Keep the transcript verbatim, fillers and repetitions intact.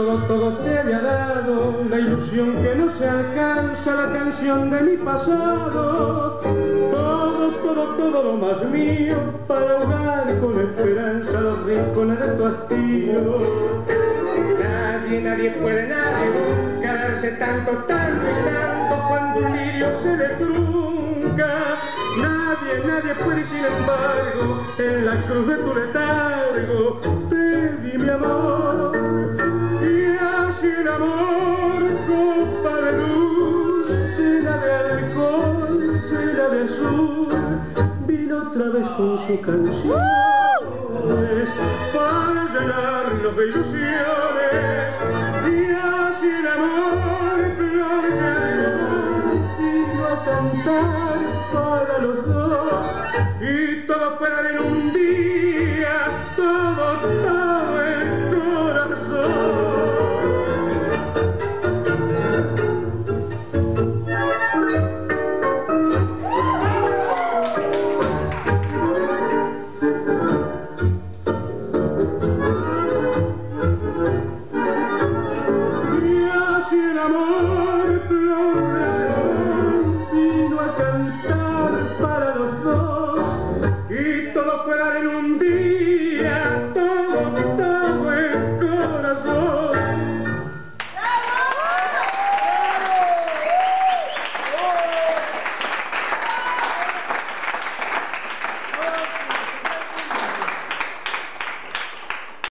todo, todo te había dado, la ilusión que no se alcanza, la canción de mi pasado. Todo, todo, todo lo más mío, para ahogar con esperanza los rincones de tu hastío. Nadie, nadie puede, nadie ganarse tanto, tanto y tanto cuando un lirio se le trunca. Nadie, nadie puede, y sin embargo, en la cruz de tu letargo te di mi amor. Y así el amor, copa de luz, llena de alcohol, llena de azul, vino otra vez con su canción para llenarnos de ilusiones. Y así el amor, flor de amor, vino a cantar para los dos, y todos fueran en un día